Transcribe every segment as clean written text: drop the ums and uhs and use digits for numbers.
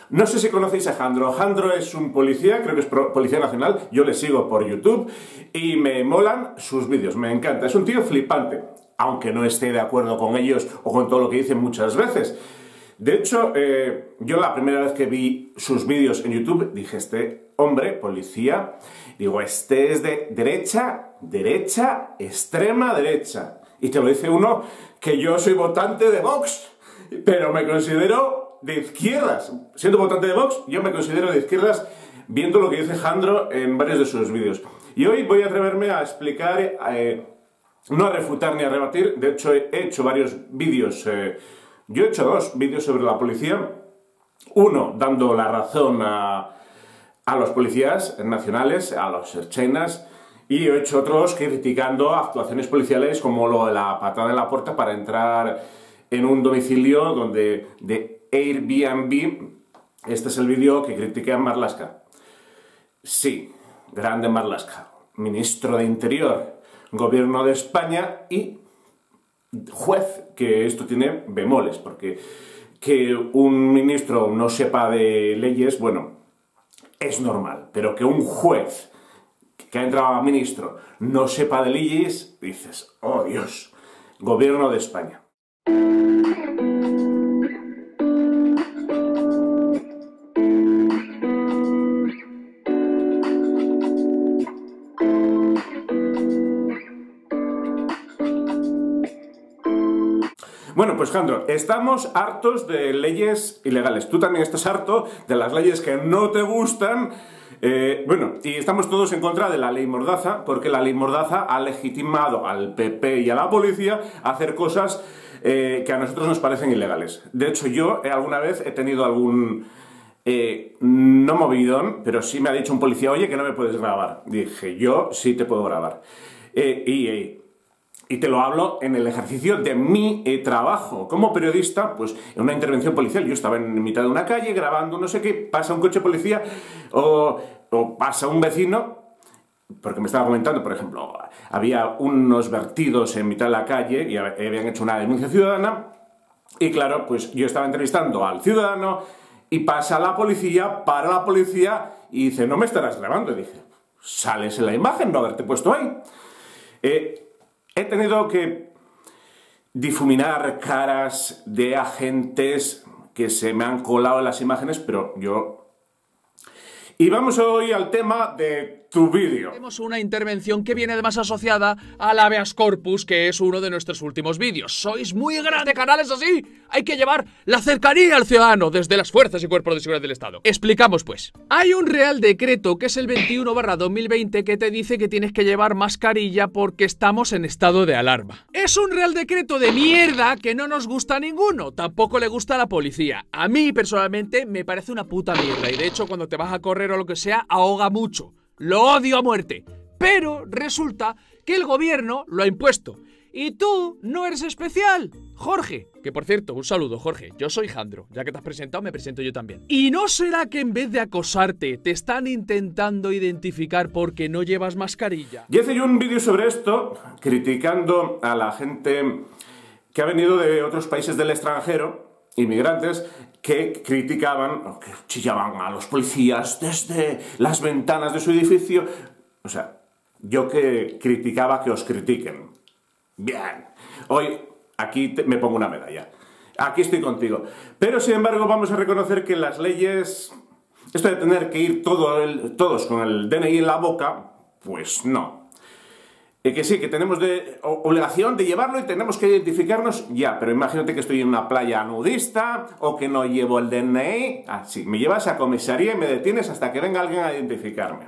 No sé si conocéis a Jandro. Jandro es un policía, creo que es policía nacional, yo le sigo por YouTube y me molan sus vídeos, me encanta. Es un tío flipante, aunque no esté de acuerdo con ellos o con todo lo que dicen muchas veces. De hecho, yo la primera vez que vi sus vídeos en YouTube dije, este hombre, policía, digo, este es de derecha, extrema derecha. Y te lo dice uno que yo soy votante de Vox, pero me considero de izquierdas. Siendo votante de Vox, yo me considero de izquierdas viendo lo que dice Jandro en varios de sus vídeos. Y hoy voy a atreverme a explicar, no a refutar ni a rebatir, de hecho he hecho varios vídeos. Yo he hecho dos vídeos sobre la policía, uno dando la razón a los policías nacionales, a los ertzainas, y he hecho otros criticando actuaciones policiales como lo de la patada en la puerta para entrar en un domicilio de Airbnb. Este es el vídeo que critiqué a Marlaska. Sí, grande Marlaska, ministro de Interior, Gobierno de España y juez, que esto tiene bemoles, porque que un ministro no sepa de leyes, bueno, es normal, pero que un juez que ha entrado a ministro no sepa de leyes, dices, oh Dios, Gobierno de España. Bueno, pues Jandro, estamos hartos de leyes ilegales. Tú también estás harto de las leyes que no te gustan. Bueno, y estamos todos en contra de la ley Mordaza, porque la ley Mordaza ha legitimado al PP y a la policía a hacer cosas que a nosotros nos parecen ilegales. De hecho, yo alguna vez he tenido algún... no movidón, pero sí me ha dicho un policía, oye, que no me puedes grabar. Dije, yo sí te puedo grabar. Y te lo hablo en el ejercicio de mi trabajo. Como periodista, pues en una intervención policial, yo estaba en mitad de una calle grabando no sé qué, pasa un coche policía o pasa un vecino, porque me estaba comentando, por ejemplo, había unos vertidos en mitad de la calle y habían hecho una denuncia ciudadana y claro, pues yo estaba entrevistando al ciudadano y pasa la policía, para la policía y dice, no me estarás grabando. Y dije, sales en la imagen, no haberte puesto ahí. He tenido que difuminar caras de agentes que se me han colado en las imágenes, pero yo... Y vamos hoy al tema de tu vídeo. Tenemos una intervención que viene además asociada al habeas corpus, que es uno de nuestros últimos vídeos. Sois muy grandes canales así. Hay que llevar la cercanía al ciudadano desde las fuerzas y cuerpos de seguridad del Estado. Explicamos pues. Hay un Real Decreto que es el 21/2020 que te dice que tienes que llevar mascarilla porque estamos en estado de alarma. Es un Real Decreto de mierda que no nos gusta a ninguno. Tampoco le gusta a la policía. A mí personalmente me parece una puta mierda y de hecho cuando te vas a correr o lo que sea ahoga mucho. Lo odio a muerte, pero resulta que el gobierno lo ha impuesto. Y tú no eres especial, Jorge. Que por cierto, un saludo, Jorge. Yo soy Jandro. Ya que te has presentado, me presento yo también. ¿Y no será que en vez de acosarte, te están intentando identificar porque no llevas mascarilla? Ya hice yo un vídeo sobre esto, criticando a la gente que ha venido de otros países del extranjero, inmigrantes, que criticaban, o que chillaban a los policías desde las ventanas de su edificio. O sea, yo que criticaba que os critiquen. Bien, hoy aquí me pongo una medalla. Aquí estoy contigo. Pero sin embargo vamos a reconocer que las leyes, esto de tener que ir todos con el DNI en la boca, pues no. Que sí, que tenemos obligación de llevarlo y tenemos que identificarnos ya, pero imagínate que estoy en una playa nudista o que no llevo el DNI. Ah, sí, me llevas a comisaría y me detienes hasta que venga alguien a identificarme.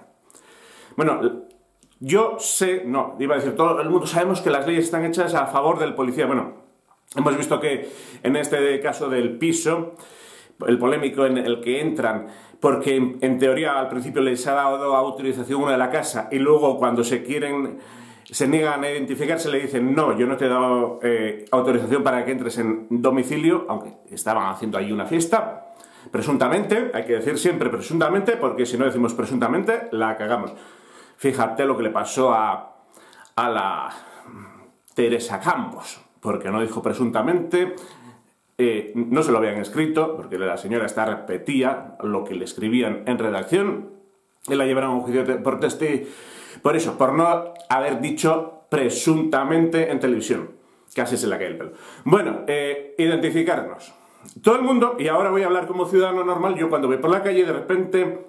Bueno, yo sé, no, iba a decir, todo el mundo sabemos que las leyes están hechas a favor del policía. Bueno, hemos visto que en este caso del piso, el polémico en el que entran, porque en teoría al principio les ha dado autorización una de la casa y luego cuando se niegan a identificarse, le dicen, no, yo no te he dado autorización para que entres en domicilio, aunque estaban haciendo ahí una fiesta, presuntamente, hay que decir siempre presuntamente, porque si no decimos presuntamente, la cagamos. Fíjate lo que le pasó a la Teresa Campos, porque no dijo presuntamente, no se lo habían escrito, porque la señora esta repetía lo que le escribían en redacción, y la llevaron a un juicio por por eso, por no haber dicho presuntamente en televisión. Casi se le cae el pelo. Bueno, identificarnos. Todo el mundo, y ahora voy a hablar como ciudadano normal, yo cuando voy por la calle de repente...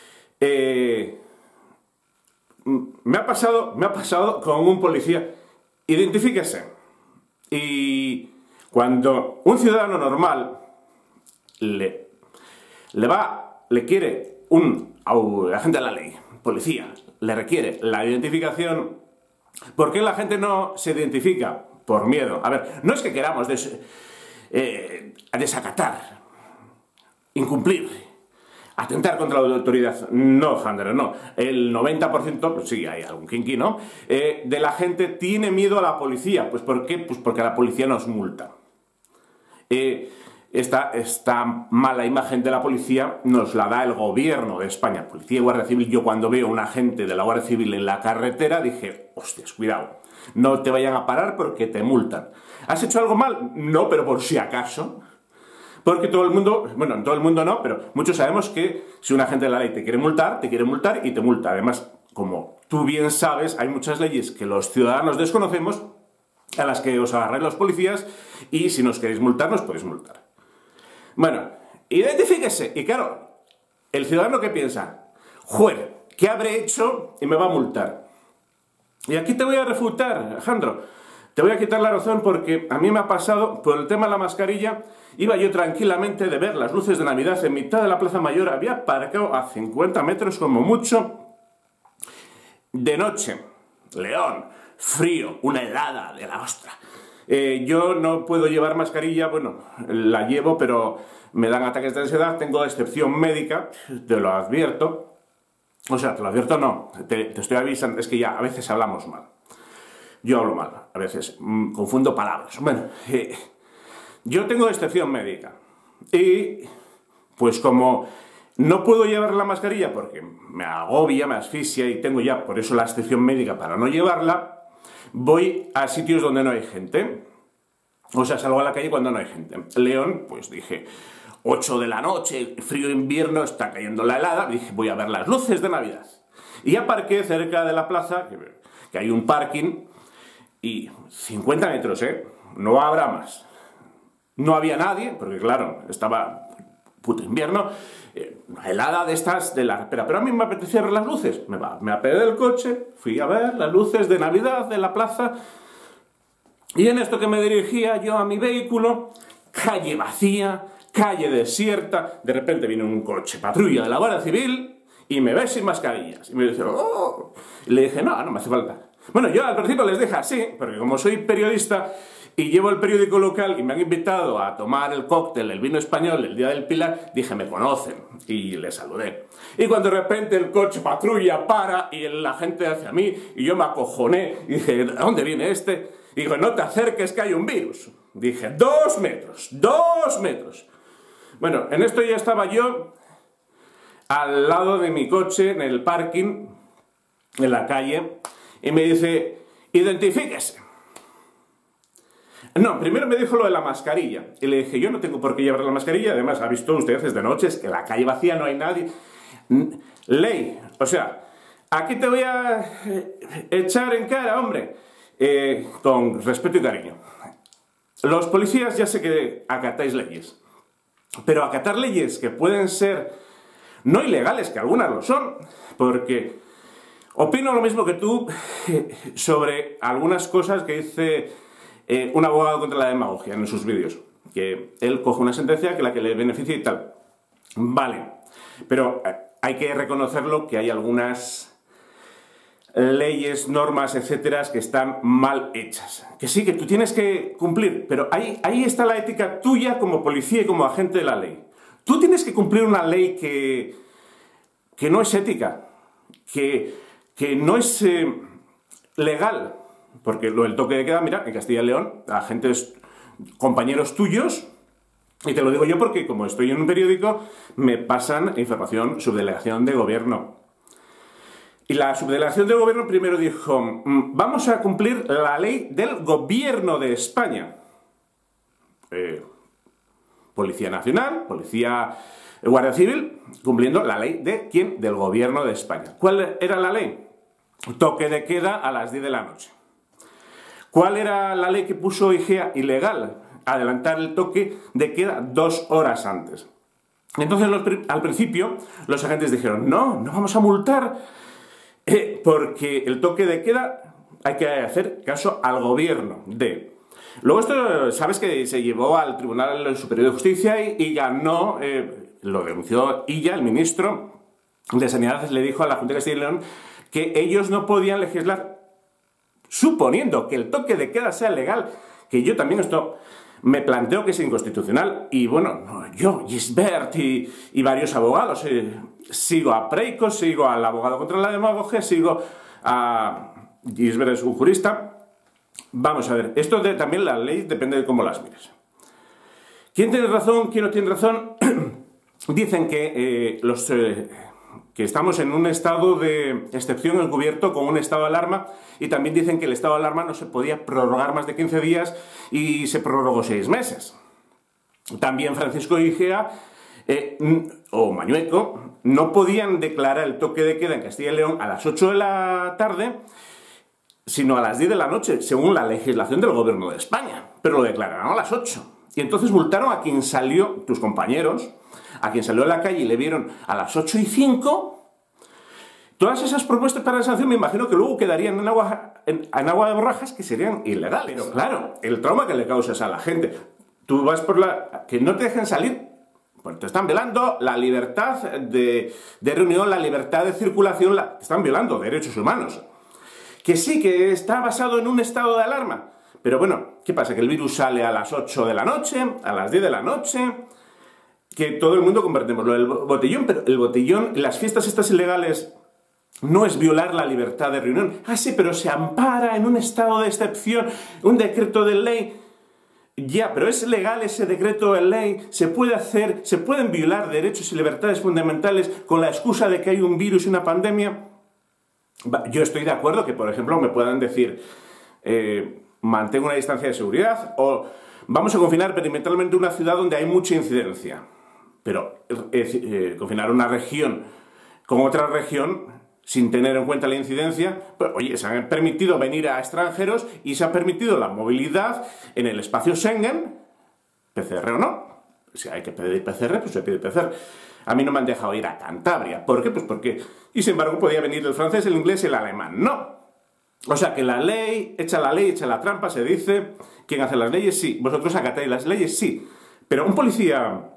me ha pasado con un policía. Identifíquese. Y cuando un ciudadano normal le quiere un agente de la ley, policía, le requiere la identificación, ¿por qué la gente no se identifica? Por miedo. A ver, no es que queramos desacatar, incumplir, atentar contra la autoridad. No, Jandro, no. El 90%, pues sí, hay algún kinky, ¿no? De la gente tiene miedo a la policía. ¿Pues por qué? Pues porque la policía nos multa. Esta mala imagen de la policía nos la da el gobierno de España. Policía y Guardia Civil. Yo cuando veo a un agente de la Guardia Civil en la carretera dije, hostias, cuidado, no te vayan a parar porque te multan. ¿Has hecho algo mal? No, pero por si acaso. Porque todo el mundo, bueno, todo el mundo no, pero muchos sabemos que si un agente de la ley te quiere multar y te multa. Además, como tú bien sabes, hay muchas leyes que los ciudadanos desconocemos, a las que os agarráis los policías, y si nos queréis multar, nos podéis multar. Bueno, identifíquese. Y claro, el ciudadano que piensa, joder, ¿qué habré hecho y me va a multar? Y aquí te voy a refutar, Alejandro. Te voy a quitar la razón porque a mí me ha pasado, por el tema de la mascarilla, iba yo tranquilamente de ver las luces de Navidad en mitad de la Plaza Mayor, había aparcado a 50 metros como mucho, de noche, León, frío, una helada de la ostra. Yo no puedo llevar mascarilla, bueno, la llevo, pero me dan ataques de ansiedad, tengo excepción médica, te lo advierto. O sea, te lo advierto no, te estoy avisando, es que ya a veces hablamos mal. Yo hablo mal, a veces confundo palabras. Bueno, yo tengo excepción médica y pues como no puedo llevar la mascarilla porque me agobia, me asfixia y tengo ya por eso la excepción médica para no llevarla, voy a sitios donde no hay gente. O sea, salgo a la calle cuando no hay gente. León, pues dije, 8 de la noche, frío invierno, está cayendo la helada, dije, voy a ver las luces de Navidad. Y aparqué cerca de la plaza, que hay un parking, y 50 metros, no habrá más. No había nadie, porque claro, estaba puto invierno, una helada de estas de la... Pero a mí me apetecía ver las luces. Me apeé del coche, fui a ver las luces de Navidad de la plaza, y en esto que me dirigía yo a mi vehículo, calle vacía, calle desierta, de repente viene un coche patrulla de la Guardia Civil y me ve sin mascarillas. Y me dice, oh. Y le dije, no, no me hace falta. Bueno, yo al principio les dije así, porque como soy periodista y llevo el periódico local y me han invitado a tomar el cóctel, el vino español, el Día del Pilar, dije, me conocen, y les saludé. Y cuando de repente el coche patrulla para y la gente hacia mí, y yo me acojoné, y dije, ¿de dónde viene este? Y digo, no te acerques que hay un virus. Dije, 2 metros, 2 metros. Bueno, en esto ya estaba yo al lado de mi coche, en el parking, en la calle, y me dice, identifíquese. No, primero me dijo lo de la mascarilla, y le dije, yo no tengo por qué llevar la mascarilla, además, ha visto usted desde noche, es que la calle vacía, no hay nadie. Ley, o sea, aquí te voy a echar en cara, hombre, con respeto y cariño. Los policías ya sé que acatáis leyes, pero acatar leyes que pueden ser no ilegales, que algunas lo son, porque opino lo mismo que tú sobre algunas cosas que dice un abogado contra la demagogia en sus vídeos, que él coge una sentencia que la que le beneficia y tal. Vale, pero hay que reconocerlo que hay algunas leyes, normas, etcétera, que están mal hechas. Que sí, que tú tienes que cumplir, pero ahí está la ética tuya como policía y como agente de la ley. Tú tienes que cumplir una ley que no es ética, que no es legal, porque lo del toque de queda, mira, en Castilla y León, agentes, compañeros tuyos, y te lo digo yo porque como estoy en un periódico, me pasan información, subdelegación de gobierno. Y la subdelegación del gobierno primero dijo, vamos a cumplir la ley del gobierno de España. Policía Nacional, Policía Guardia Civil, cumpliendo la ley de ¿quién? Del Gobierno de España. ¿Cuál era la ley? Toque de queda a las 10 de la noche. ¿Cuál era la ley que puso IGEA? Ilegal. Adelantar el toque de queda 2 horas antes. Entonces, al principio, los agentes dijeron, no vamos a multar, porque el toque de queda hay que hacer caso al gobierno de... Luego esto, sabes que se llevó al Tribunal Superior de Justicia y ganó, lo denunció Illa, el ministro de Sanidad, le dijo a la Junta de Castilla y León que ellos no podían legislar suponiendo que el toque de queda sea legal, que yo también esto me planteo que es inconstitucional. Y bueno, yo, Gisbert y varios abogados, sigo a Preiko, sigo al abogado contra la demagogia, sigo a... Gisbert es un jurista. Vamos a ver, esto también la ley depende de cómo las mires. ¿Quién tiene razón? ¿Quién no tiene razón? Dicen que que estamos en un estado de excepción encubierto con un estado de alarma, y también dicen que el estado de alarma no se podía prorrogar más de 15 días y se prorrogó 6 meses. También Francisco Igea o Mañueco no podían declarar el toque de queda en Castilla y León a las 8 de la tarde, sino a las 10 de la noche, según la legislación del Gobierno de España. Pero lo declararon a las 8. Y entonces multaron a quien salió, tus compañeros, a quien salió a la calle y le vieron a las 8:05. Todas esas propuestas para la sanción me imagino que luego quedarían en agua de borrajas, que serían ilegales. Pero claro, el trauma que le causas a la gente. Tú vas por la... que no te dejen salir, pues te están violando la libertad de reunión, la libertad de circulación, te están violando derechos humanos. Que sí, que está basado en un estado de alarma. Pero bueno, ¿qué pasa? Que el virus sale a las 8 de la noche, a las 10 de la noche, que todo el mundo compartimos lo del botellón, pero el botellón, las fiestas estas ilegales, no es violar la libertad de reunión. Ah, sí, pero se ampara en un estado de excepción, un decreto de ley. Ya, pero es legal ese decreto de ley, se puede hacer, se pueden violar derechos y libertades fundamentales con la excusa de que hay un virus y una pandemia. Yo estoy de acuerdo que, por ejemplo, me puedan decir mantengo una distancia de seguridad o vamos a confinar perimetralmente una ciudad donde hay mucha incidencia. Pero confinar una región con otra región sin tener en cuenta la incidencia, pues, oye, se han permitido venir a extranjeros y se ha permitido la movilidad en el espacio Schengen, PCR o no. Si hay que pedir PCR, pues se pide PCR. A mí no me han dejado ir a Cantabria. ¿Por qué? Pues porque... Y sin embargo podía venir el francés, el inglés y el alemán. No. O sea que la ley, echa la trampa, se dice. ¿Quién hace las leyes? Sí. ¿Vosotros acatáis las leyes? Sí. Pero un policía...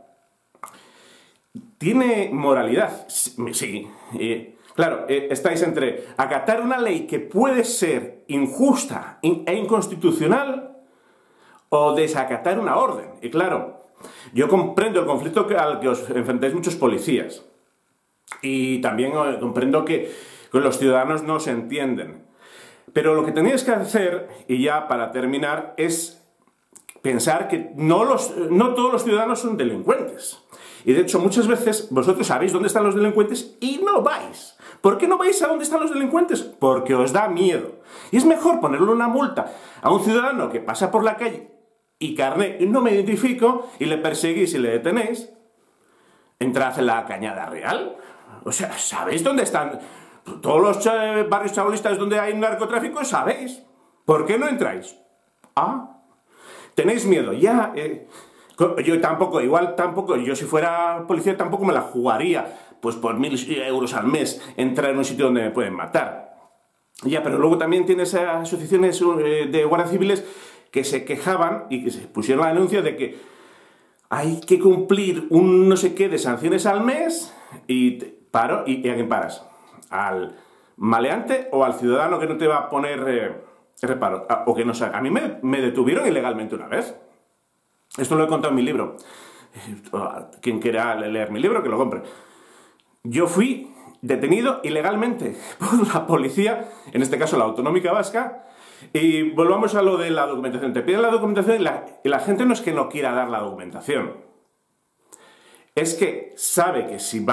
¿tiene moralidad? Sí. Claro, estáis entre acatar una ley que puede ser injusta e inconstitucional o desacatar una orden. Y claro... yo comprendo el conflicto al que os enfrentáis muchos policías. Y también comprendo que los ciudadanos no se entienden. Pero lo que tenéis que hacer, y ya para terminar, es pensar que no todos los ciudadanos son delincuentes. Y de hecho, muchas veces vosotros sabéis dónde están los delincuentes y no vais. ¿Por qué no vais a dónde están los delincuentes? Porque os da miedo. Y es mejor ponerle una multa a un ciudadano que pasa por la calle y carné, no me identifico, y le perseguís y le detenéis, entrad en la Cañada Real. O sea, ¿sabéis dónde están todos los barrios chabolistas donde hay narcotráfico? ¿Sabéis? ¿Por qué no entráis? Ah, tenéis miedo, ya. Yo tampoco, yo si fuera policía tampoco me la jugaría, pues por 1.000 euros al mes, entrar en un sitio donde me pueden matar. Ya, pero luego también tienes asociaciones de guardias civiles que se quejaban y que se pusieron la denuncia de que hay que cumplir un no sé qué de sanciones al mes y ¿a quién paras? ¿Al maleante o al ciudadano que no te va a poner reparo? O que no saca. A mí me detuvieron ilegalmente una vez. Esto lo he contado en mi libro. Quien quiera leer mi libro, que lo compre. Yo fui detenido ilegalmente por la policía, en este caso la Autonómica Vasca. Y volvamos a lo de la documentación. Te piden la documentación y la gente no es que no quiera dar la documentación. Es que sabe que si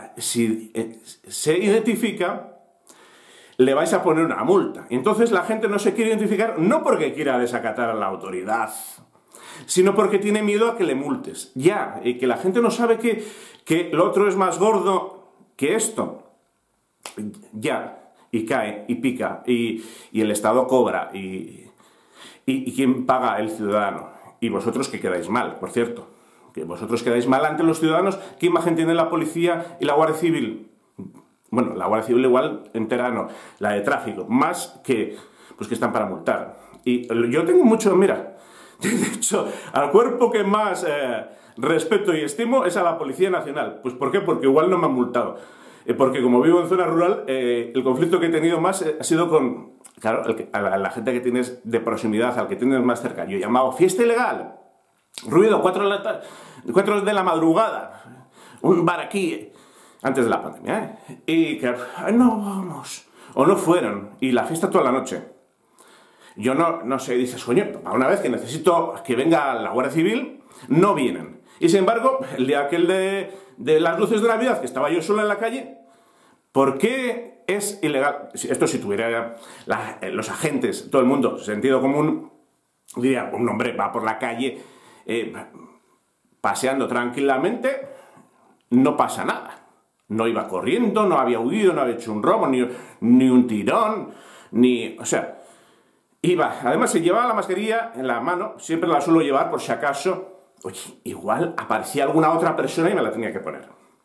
se identifica, le vais a poner una multa. Y entonces la gente no se quiere identificar no porque quiera desacatar a la autoridad, sino porque tiene miedo a que le multes. Ya, y que la gente no sabe que lo otro es más gordo que esto. Ya, y cae, y pica, y el Estado cobra, y ¿quién paga? El ciudadano. Y vosotros que quedáis mal, por cierto. Que vosotros quedáis mal ante los ciudadanos. ¿Qué imagen tiene la policía y la Guardia Civil? Bueno, la Guardia Civil igual entera no, la de tráfico, más que, pues que están para multar. Y yo tengo mucho, mira, de hecho, al cuerpo que más respeto y estimo es a la Policía Nacional. Pues ¿por qué? Porque igual no me han multado. Porque como vivo en zona rural, el conflicto que he tenido más ha sido con, claro, a la gente que tienes de proximidad, al que tienes más cerca. Yo he llamado fiesta ilegal, ruido, 4 de la madrugada, un bar aquí, antes de la pandemia, ¿eh? Y que, no vamos, o no fueron, y la fiesta toda la noche. Yo no sé, dices, coño, para una vez que necesito que venga la Guardia Civil, no vienen. Y sin embargo, el día aquel de las luces de Navidad, que estaba yo solo en la calle, ¿por qué es ilegal? Esto si tuviera los agentes, todo el mundo, sentido común, diría, un hombre va por la calle paseando tranquilamente, no pasa nada. No iba corriendo, no había huido, no había hecho un robo, ni un tirón, o sea, iba. Además se llevaba la mascarilla en la mano, siempre la suelo llevar por si acaso, oye, igual aparecía alguna otra persona y me la tenía que poner.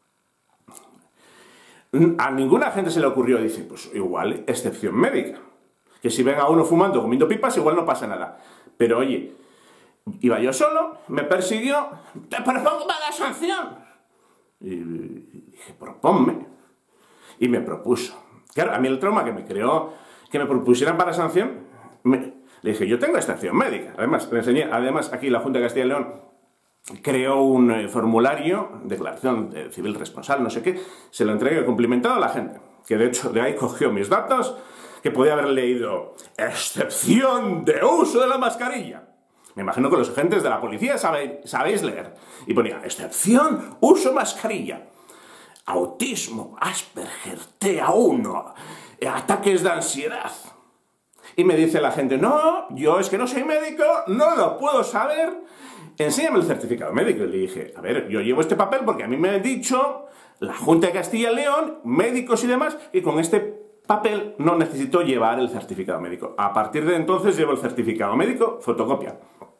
A ninguna gente se le ocurrió, dice, pues igual, excepción médica. Que si venga uno fumando, comiendo pipas, igual no pasa nada. Pero oye, iba yo solo, me persiguió, te propongo la sanción. Y dije, proponme. Y me propuso. Claro, a mí el trauma que me creó que me propusieran para sanción, le dije, yo tengo excepción médica. Además, le enseñé, aquí la Junta de Castilla y León creó un formulario, declaración civil responsable, no sé qué, se lo entregué cumplimentado a la gente, que de hecho de ahí cogió mis datos, que podía haber leído, excepción de uso de la mascarilla. Me imagino que los agentes de la policía sabéis leer. Y ponía, excepción, uso mascarilla. Autismo, Asperger, TA1, ataques de ansiedad. Y me dice la gente, no, yo es que no soy médico, no lo puedo saber. Enséñame el certificado médico. Y le dije, a ver, yo llevo este papel porque a mí me han dicho la Junta de Castilla y León, médicos y demás, y con este papel no necesito llevar el certificado médico. A partir de entonces llevo el certificado médico, fotocopia.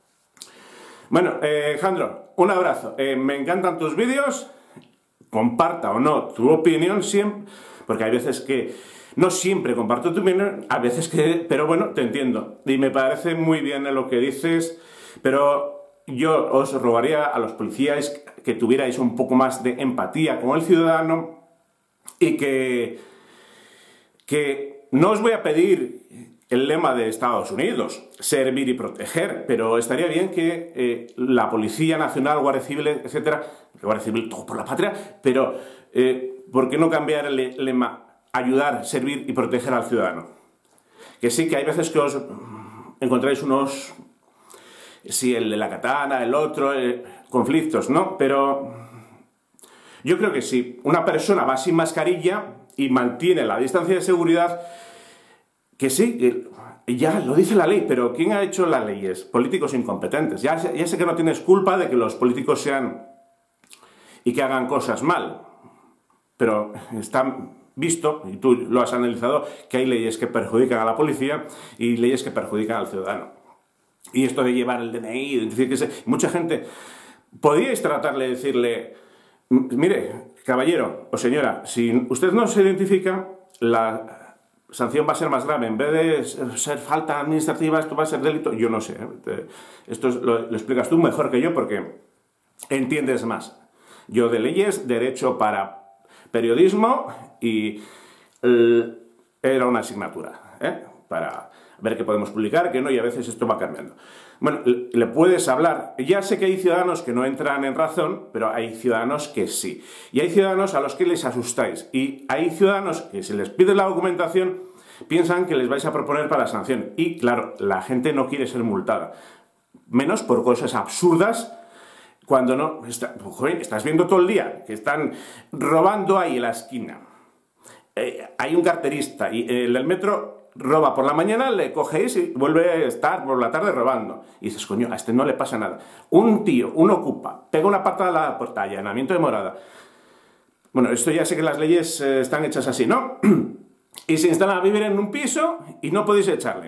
Bueno, Jandro, un abrazo. Me encantan tus vídeos. Comparta o no tu opinión siempre, porque hay veces que no siempre comparto tu opinión, a veces que, pero bueno, te entiendo. Y me parece muy bien lo que dices, pero yo os rogaría a los policías que tuvierais un poco más de empatía con el ciudadano y que no os voy a pedir el lema de Estados Unidos, servir y proteger, pero estaría bien que la Policía Nacional, Guardia Civil, etcétera, Guardia Civil, todo por la patria, pero ¿por qué no cambiar el lema ayudar, servir y proteger al ciudadano? Que sí, que hay veces que os encontráis unos, sí, el de la katana, el otro, conflictos, ¿no? Pero yo creo que si una persona va sin mascarilla y mantiene la distancia de seguridad, que sí, que ya lo dice la ley, pero ¿quién ha hecho las leyes? Políticos incompetentes. Ya sé que no tienes culpa de que los políticos sean y que hagan cosas mal, pero está visto, y tú lo has analizado, que hay leyes que perjudican a la policía y leyes que perjudican al ciudadano. Y esto de llevar el DNI, identificarse, mucha gente, podríais tratarle de decirle, mire, caballero o señora, si usted no se identifica, la sanción va a ser más grave. En vez de ser falta administrativa, esto va a ser delito. Yo no sé. Esto lo explicas tú mejor que yo porque entiendes más. Yo de leyes, derecho para periodismo y era una asignatura, para ver qué podemos publicar, qué no, y a veces esto va cambiando. Bueno, le puedes hablar. Ya sé que hay ciudadanos que no entran en razón, pero hay ciudadanos que sí. Y hay ciudadanos a los que les asustáis. Y hay ciudadanos que si les pides la documentación, piensan que les vais a proponer para sanción. Y claro, la gente no quiere ser multada. Menos por cosas absurdas, cuando no... estás viendo todo el día que están robando ahí en la esquina. Hay un carterista y el metro roba por la mañana, le cogéis y vuelve a estar por la tarde robando. Y dices, coño, a este no le pasa nada. Un tío, un ocupa, pega una patada a la puerta, allanamiento de morada. Bueno, esto ya sé que las leyes están hechas así, ¿no? Y se instala a vivir en un piso y no podéis echarle.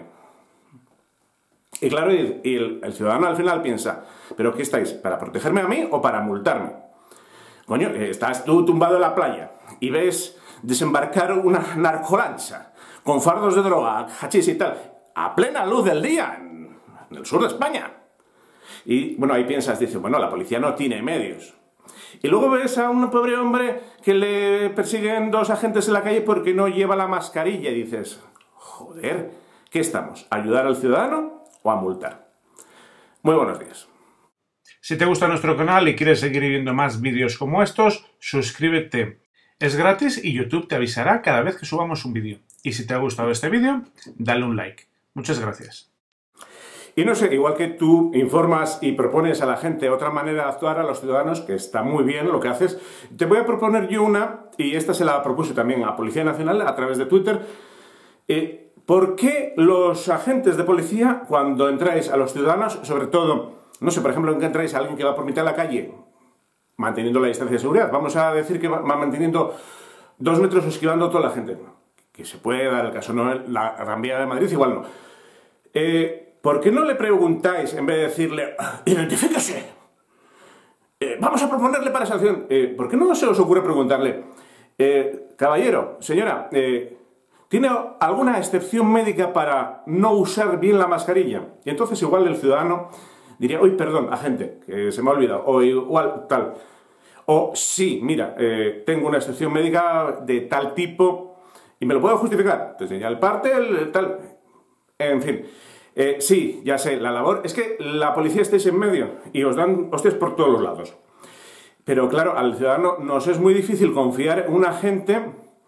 Y claro, el ciudadano al final piensa, ¿pero qué estáis? ¿Para protegerme a mí o para multarme? Coño, estás tú tumbado en la playa y ves desembarcar una narcolancha con fardos de droga, hachís y tal, a plena luz del día, en el sur de España. Y bueno, ahí piensas, dices, bueno, la policía no tiene medios. Y luego ves a un pobre hombre que le persiguen dos agentes en la calle porque no lleva la mascarilla y dices, joder, ¿qué estamos? ¿A ayudar al ciudadano o a multar? Muy buenos días. Si te gusta nuestro canal y quieres seguir viendo más vídeos como estos, suscríbete. Es gratis y YouTube te avisará cada vez que subamos un vídeo. Y si te ha gustado este vídeo, dale un like. Muchas gracias. Y no sé, igual que tú informas y propones a la gente otra manera de actuar a los ciudadanos, que está muy bien lo que haces, te voy a proponer yo una, y esta se la propuse también a Policía Nacional a través de Twitter. ¿Por qué los agentes de policía, cuando entráis a los ciudadanos, sobre todo, no sé, por ejemplo, en que entráis a alguien que va por mitad de la calle, manteniendo la distancia de seguridad, vamos a decir que va manteniendo 2 metros esquivando a toda la gente, que se puede dar el caso, no la Gran Vía de Madrid, igual no. ¿Por qué no le preguntáis, en vez de decirle, identifíquese, vamos a proponerle para sanción, ¿por qué no se os ocurre preguntarle, caballero, señora, ¿tiene alguna excepción médica para no usar bien la mascarilla? Y entonces igual el ciudadano diría, uy, perdón, agente, que se me ha olvidado, o igual tal. O sí, mira, tengo una excepción médica de tal tipo y me lo puedo justificar. Te señala el parte, tal, en fin. Sí, ya sé, la labor es que la policía estéis en medio y os dan hostias por todos los lados. Pero claro, al ciudadano nos es muy difícil confiar en un agente,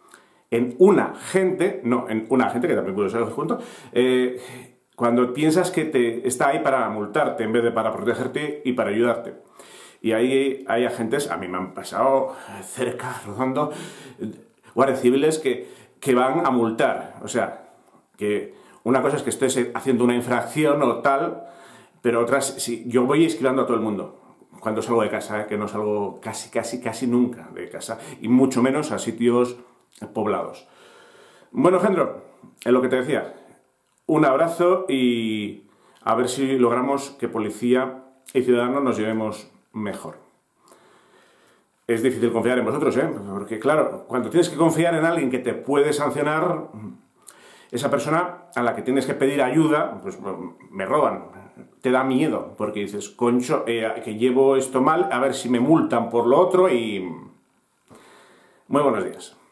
que también puede ser junto, cuando piensas que te está ahí para multarte en vez de para protegerte y para ayudarte. Y ahí hay agentes, a mí me han pasado cerca, rodando, guardias civiles que van a multar. O sea, que una cosa es que estés haciendo una infracción o tal, pero otras, sí, yo voy esquivando a todo el mundo cuando salgo de casa, que no salgo casi nunca de casa, y mucho menos a sitios poblados. Bueno, Gendro, es lo que te decía. Un abrazo y a ver si logramos que policía y ciudadanos nos llevemos mejor. Es difícil confiar en vosotros, porque claro, cuando tienes que confiar en alguien que te puede sancionar, esa persona a la que tienes que pedir ayuda, pues me roban, te da miedo, porque dices, concho, que llevo esto mal, a ver si me multan por lo otro y... Muy buenos días.